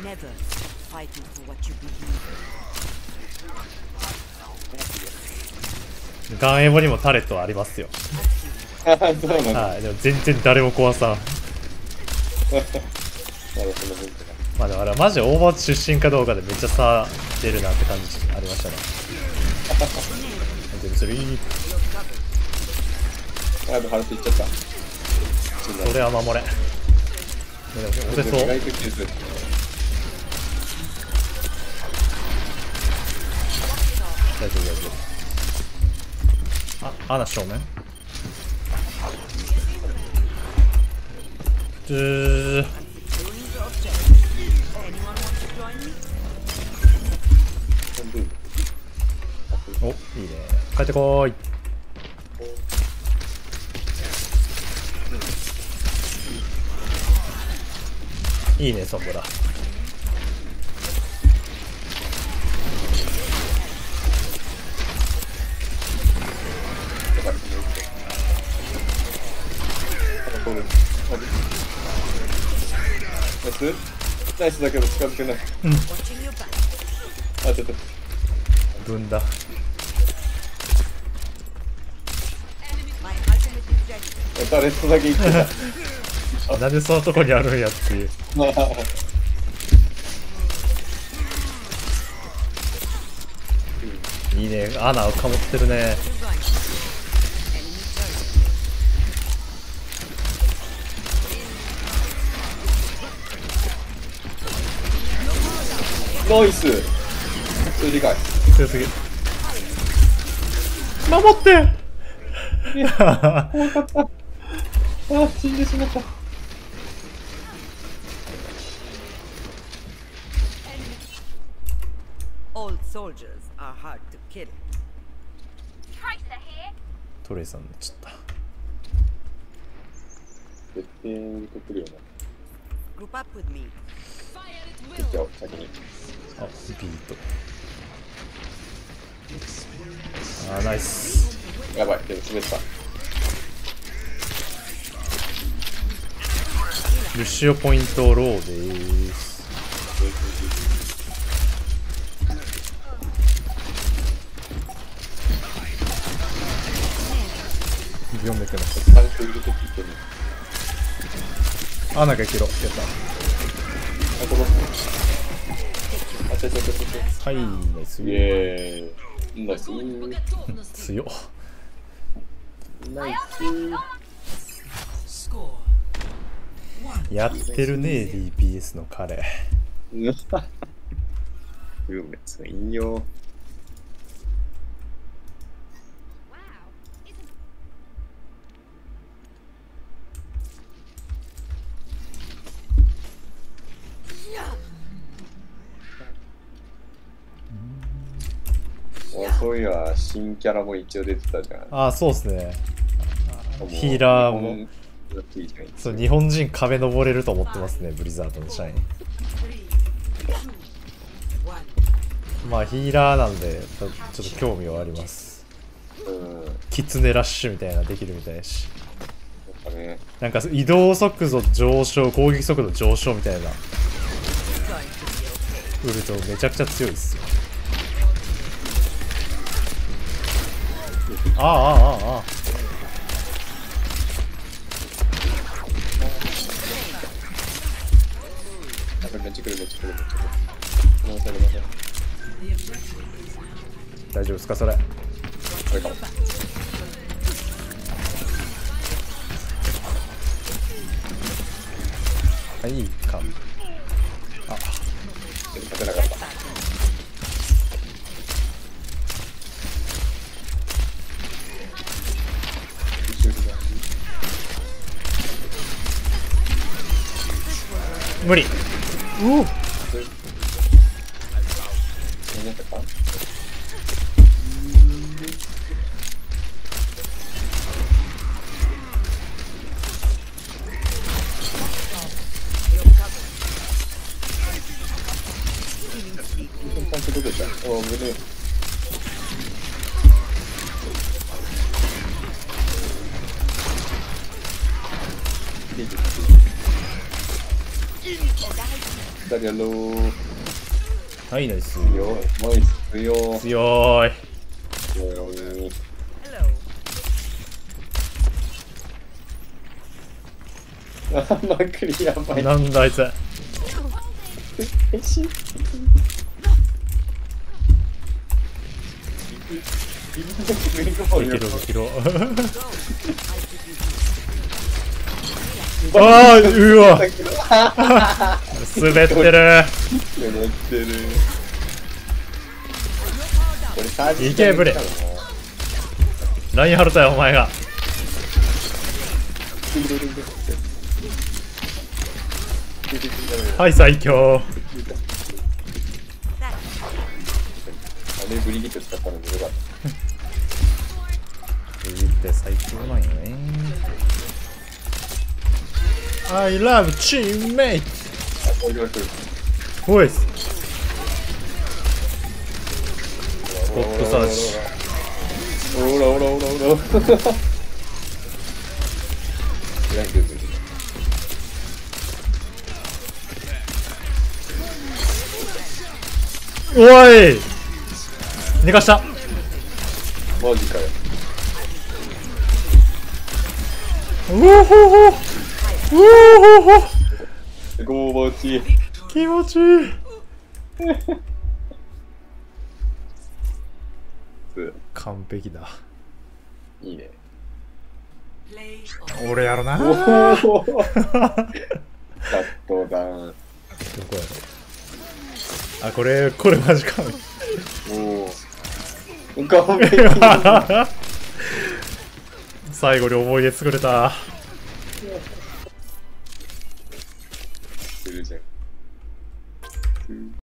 never fighting for what you believe. ガンエボにもタレットはありますよ。 そうなんだ。 はい、でも全然誰も壊さん。 なるほど、その文化が。 まあでもあれはマジでオーバーウォッチ出身かどうかでめっちゃ差出るなって感じありましたね。全部それいい。 あ、でも腹ついちゃった。 それは守れ。でも押せそう。 意外と傷ついてる。 大丈夫大丈夫。あ、アナ正面。お、いいね。帰ってこーい。いいね、ソンボラ。 ナイスだけど近づけない。 うん。あ、 ちょっと。 分だ。 タレットだけ行ってた。 なんでそのとこにあるんやっていう。いいね、穴をかもってるね。 ナイス。それ理解。 強すぎる。守って。 怖かった。あ、死んでしまった。 Old soldiers are hard to kill. トレイさんになっちゃった。 絶対にとくるよな。 Group up with me. 行っちゃおう、先に。 あ、ビート。あー、ナイス。 やばい、でも滑った。 ルシオポイントローでーす。4目くなった。 3個入れてきてる。 あ、なんかいけろ。やった。 あ、この。あ、ちょ。 はい、ナイス。 イエーイ。ナイス。 強っ。 ナイス。 やってるね、DPS の彼。 運別の引用。そういや、新キャラも一応出てたじゃん。 あ、そうっすね。ヒーラーも。そう、日本人壁登れると思ってますね、ブリザードの社員。まあヒーラーなんでちょっと興味はあります。キツネラッシュみたいなできるみたいだし、なんか移動速度上昇、攻撃速度上昇みたいなウルトめちゃくちゃ強いっすよ。ああ。 めっちゃ来る。 大丈夫ですかそれ。 これかも。 はいか。あ、 勝てなかった。 無理。うお。 誰やろう。 はいナイス。 強い。ナイス強い。 強い。 強い。 Hello. あまくりやばい。 なんだあいつ。5キロ5キロ。ああうわ滑ってる。 やってる。これサージいけブレラインハルトやお前が。はい最強。 あれブリギット使ったのでよかっブリって最強なんよね。I love teammate。 た。あ、これは来る。 ほいっす。スポットサーチ。 オラオラオラオラ。 おい寝かした。 マジかよ。 うおほほうおほほゴーバチ。 気持ちいい。完璧だ。 いいね。 俺やろな。 おお。 どこカットダウン。 やろ。あこれマジか。 おお。完璧。 最後に思い出作れた。 するじゃん。